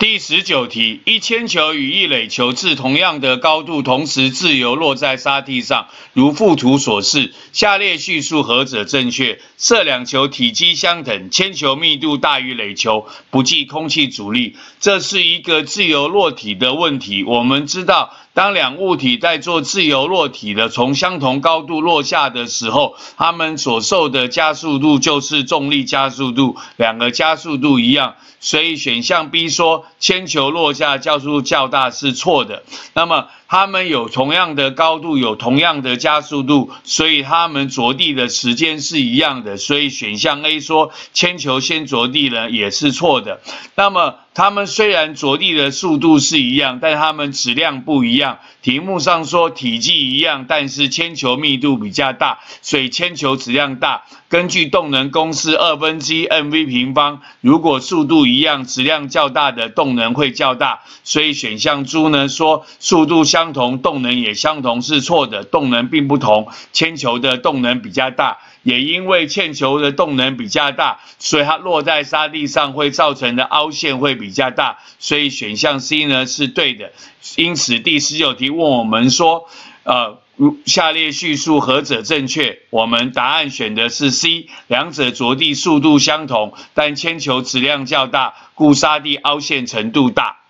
第19题，一铅球与一垒球自同样的高度，同时自由落在沙地上，如附图所示。下列叙述何者正确？设两球体积相等，铅球密度大于垒球，不计空气阻力。这是一个自由落体的问题。我们知道，当两物体在做自由落体的从相同高度落下的时候，它们所受的加速度就是重力加速度，两个加速度一样。所以选项 B 说铅球落下加速度较大是错的。那么它们有同样的高度，有同样的加速度，所以它们着地的时间是一样的。所以选项 A 说铅球先着地呢也是错的。那么它们虽然着地的速度是一样，但它们质量不一样。题目上说体积一样，但是铅球密度比较大，所以铅球质量大。根据动能公式1/2 mv 平方，如果速度一样，质量较大的动能会较大。所以选项 D 呢说速度相同，动能也相同是错的，动能并不同，铅球的动能比较大。也因为铅球的动能比较大，所以它落在沙地上会造成的凹陷会比较大，所以选项 C 呢是对的。因此第19题问我们说，下列叙述何者正确？我们答案选的是 C， 两者着地速度相同，但铅球质量较大，故沙地凹陷程度大。